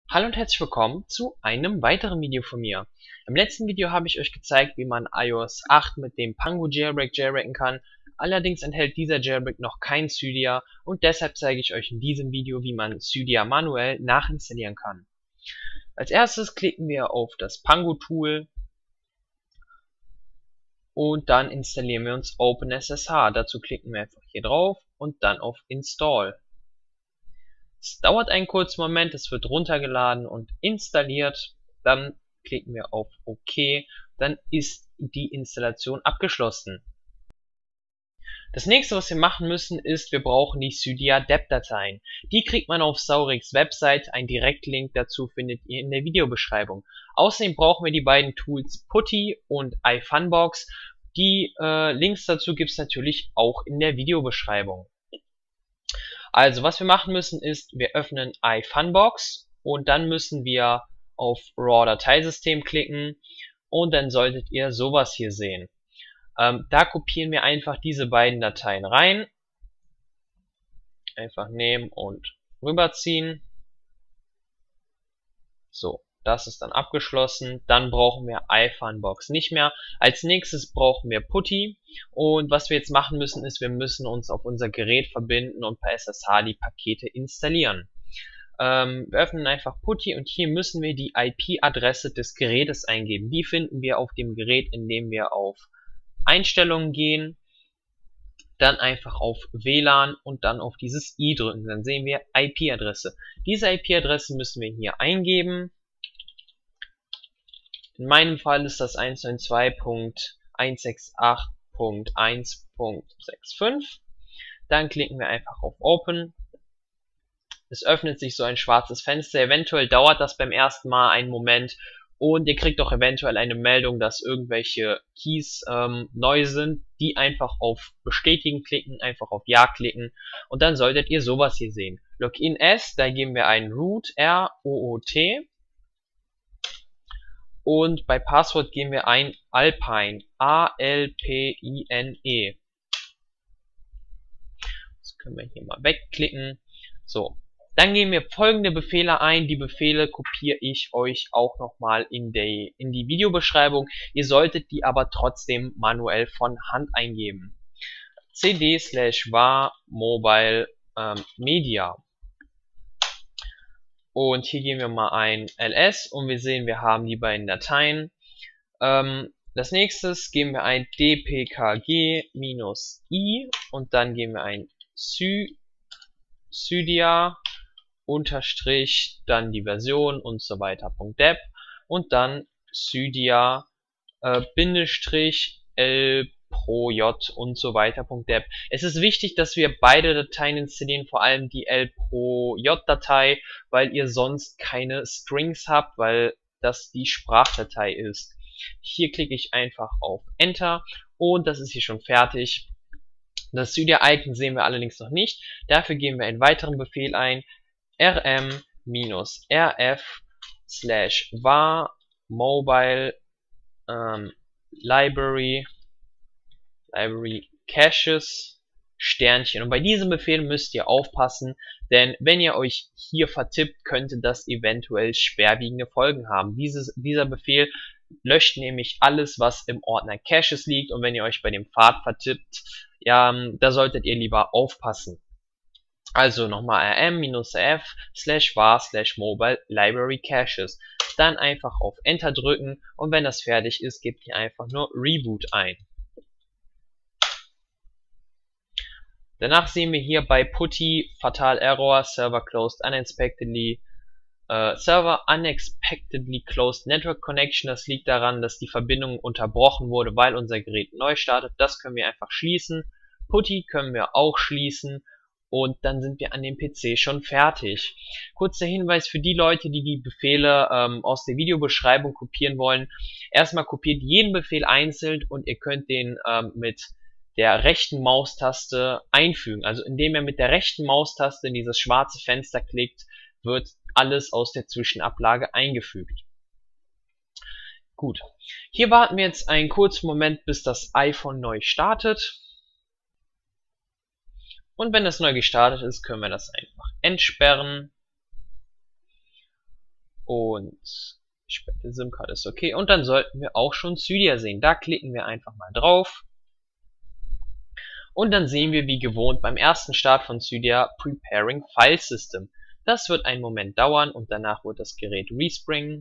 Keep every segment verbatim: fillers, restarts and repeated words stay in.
Hallo und herzlich willkommen zu einem weiteren Video von mir. Im letzten Video habe ich euch gezeigt, wie man i O S acht mit dem Pango Jailbreak jailbreaken kann. Allerdings enthält dieser Jailbreak noch kein Cydia und deshalb zeige ich euch in diesem Video, wie man Cydia manuell nachinstallieren kann. Als erstes klicken wir auf das Pango Tool und dann installieren wir uns OpenSSH. Dazu klicken wir einfach hier drauf und dann auf Install. Es dauert einen kurzen Moment, es wird runtergeladen und installiert. Dann klicken wir auf OK, dann ist die Installation abgeschlossen. Das nächste, was wir machen müssen, ist, wir brauchen die Cydia Deb-Dateien. Die kriegt man auf Saurigs Website, einen Direktlink dazu findet ihr in der Videobeschreibung. Außerdem brauchen wir die beiden Tools Putty und iFunbox. Die äh, Links dazu gibt es natürlich auch in der Videobeschreibung. Also, was wir machen müssen ist, wir öffnen iFunbox und dann müssen wir auf Raw Dateisystem klicken und dann solltet ihr sowas hier sehen. Ähm, da kopieren wir einfach diese beiden Dateien rein. Einfach nehmen und rüberziehen. So, das ist dann abgeschlossen. Dann brauchen wir iFunbox nicht mehr. Als nächstes brauchen wir Putty. Und was wir jetzt machen müssen, ist, wir müssen uns auf unser Gerät verbinden und per S S H die Pakete installieren. Ähm, wir öffnen einfach Putty und hier müssen wir die I P-Adresse des Gerätes eingeben. Die finden wir auf dem Gerät, indem wir auf Einstellungen gehen, dann einfach auf W L A N und dann auf dieses I drücken. Dann sehen wir I P-Adresse. Diese I P-Adresse müssen wir hier eingeben. In meinem Fall ist das eins neun zwei Punkt eins sechs acht Punkt eins Punkt sechs fünf. Dann klicken wir einfach auf Open. Es öffnet sich so ein schwarzes Fenster. Eventuell dauert das beim ersten Mal einen Moment und ihr kriegt auch eventuell eine Meldung, dass irgendwelche Keys ähm, neu sind. Die einfach auf Bestätigen klicken, einfach auf Ja klicken und dann solltet ihr sowas hier sehen. Login S, da geben wir ein Root, R O O T. Und bei Passwort geben wir ein Alpine, A L P I N E. Das können wir hier mal wegklicken. So, dann geben wir folgende Befehle ein. Die Befehle kopiere ich euch auch nochmal in die, in die Videobeschreibung. Ihr solltet die aber trotzdem manuell von Hand eingeben. cd slash var mobile ähm, media. Und hier geben wir mal ein L S und wir sehen, wir haben die beiden Dateien. Ähm, das nächste geben wir ein dpkg-i und dann geben wir ein Cydia unterstrich, dann die Version und so weiter, .deb und dann Cydia äh, Bindestrich L Pro J und so weiter .deb. Es ist wichtig, dass wir beide Dateien installieren, vor allem die L Pro J Datei, weil ihr sonst keine Strings habt, weil das die Sprachdatei ist. Hier klicke ich einfach auf Enter und das ist hier schon fertig. Das Cydia-Icon sehen wir allerdings noch nicht. Dafür geben wir einen weiteren Befehl ein. rm-rf slash var mobile ähm, library library caches Sternchen. Und bei diesem Befehl müsst ihr aufpassen, denn wenn ihr euch hier vertippt, könnte das eventuell schwerwiegende Folgen haben. Dieses, dieser Befehl löscht nämlich alles, was im Ordner Caches liegt, und wenn ihr euch bei dem Pfad vertippt, ja, da solltet ihr lieber aufpassen. Also nochmal rm-rf slash var slash mobile library caches. Dann einfach auf Enter drücken und wenn das fertig ist, gebt ihr einfach nur Reboot ein. Danach sehen wir hier bei Putty Fatal Error, Server Closed Unexpectedly, äh, Server Unexpectedly Closed Network Connection. Das liegt daran, dass die Verbindung unterbrochen wurde, weil unser Gerät neu startet. Das können wir einfach schließen. Putty können wir auch schließen und dann sind wir an dem P C schon fertig. Kurzer Hinweis für die Leute, die die Befehle ähm, aus der Videobeschreibung kopieren wollen. Erstmal kopiert jeden Befehl einzeln und ihr könnt den ähm, mit der rechten Maustaste einfügen. Also indem ihr mit der rechten Maustaste in dieses schwarze Fenster klickt, wird alles aus der Zwischenablage eingefügt. Gut, hier warten wir jetzt einen kurzen Moment, bis das iPhone neu startet. Und wenn es neu gestartet ist, können wir das einfach entsperren. Und die SIM-Karte ist okay. Und dann sollten wir auch schon Cydia sehen. Da klicken wir einfach mal drauf. Und dann sehen wir wie gewohnt beim ersten Start von Cydia Preparing File System. Das wird einen Moment dauern und danach wird das Gerät respringen.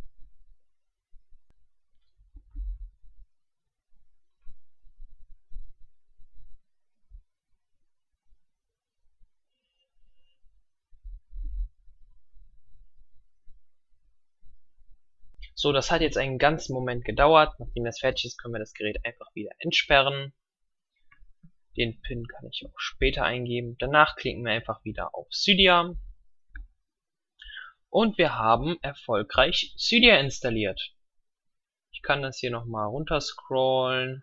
So, das hat jetzt einen ganzen Moment gedauert. Nachdem das fertig ist, können wir das Gerät einfach wieder entsperren. Den PIN kann ich auch später eingeben. Danach klicken wir einfach wieder auf Cydia. Und wir haben erfolgreich Cydia installiert. Ich kann das hier nochmal runter scrollen.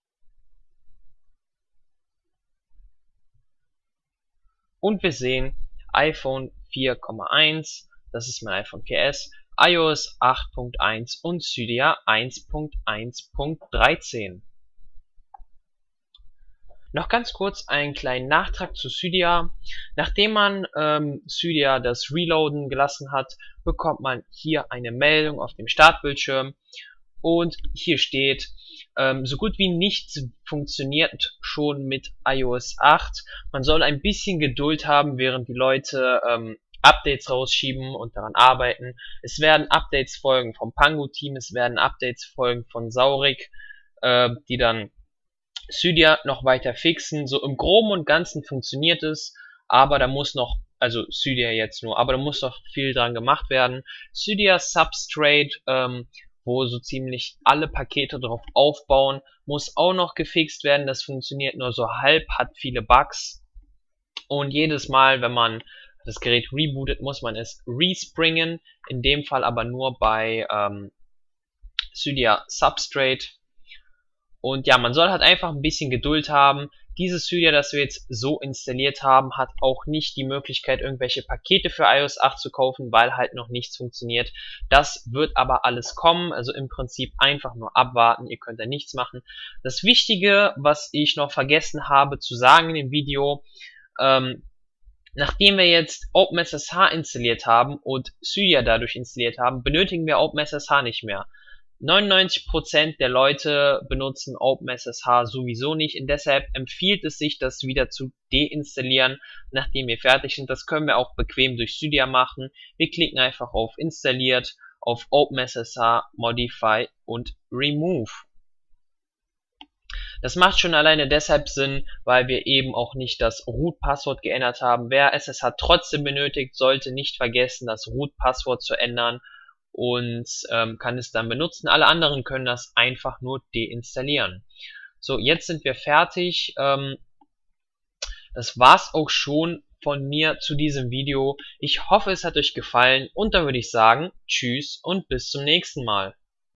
Und wir sehen iPhone vier Komma eins, das ist mein iPhone vier S, iOS acht Punkt eins und Cydia eins Punkt eins Punkt dreizehn. Noch ganz kurz einen kleinen Nachtrag zu Cydia. Nachdem man ähm, Cydia das Reloaden gelassen hat, bekommt man hier eine Meldung auf dem Startbildschirm. Und hier steht, ähm, so gut wie nichts funktioniert schon mit iOS acht. Man soll ein bisschen Geduld haben, während die Leute ähm, Updates rausschieben und daran arbeiten. Es werden Updates folgen vom Pangu-Team, es werden Updates folgen von Saurik, äh, die dann Cydia noch weiter fixen. So im Groben und Ganzen funktioniert es, aber da muss noch, also Cydia jetzt nur, aber da muss noch viel dran gemacht werden. Cydia Substrate, ähm, wo so ziemlich alle Pakete drauf aufbauen, muss auch noch gefixt werden. Das funktioniert nur so halb, hat viele Bugs. Und jedes Mal, wenn man das Gerät rebootet, muss man es respringen. In dem Fall aber nur bei ähm, Cydia Substrate. Und ja, man soll halt einfach ein bisschen Geduld haben. Dieses Cydia, das wir jetzt so installiert haben, hat auch nicht die Möglichkeit, irgendwelche Pakete für iOS acht zu kaufen, weil halt noch nichts funktioniert. Das wird aber alles kommen, also im Prinzip einfach nur abwarten, ihr könnt da nichts machen. Das Wichtige, was ich noch vergessen habe zu sagen in dem Video, ähm, nachdem wir jetzt OpenSSH installiert haben und Cydia dadurch installiert haben, benötigen wir OpenSSH nicht mehr. neunundneunzig Prozent der Leute benutzen OpenSSH sowieso nicht und deshalb empfiehlt es sich, das wieder zu deinstallieren, nachdem wir fertig sind. Das können wir auch bequem durch Cydia machen. Wir klicken einfach auf Installiert, auf OpenSSH, Modify und Remove. Das macht schon alleine deshalb Sinn, weil wir eben auch nicht das Root-Passwort geändert haben. Wer S S H trotzdem benötigt, sollte nicht vergessen, das Root-Passwort zu ändern und ähm, kann es dann benutzen. Alle anderen können das einfach nur deinstallieren. So, jetzt sind wir fertig. Ähm, das war's auch schon von mir zu diesem Video. Ich hoffe, es hat euch gefallen und dann würde ich sagen, tschüss und bis zum nächsten Mal.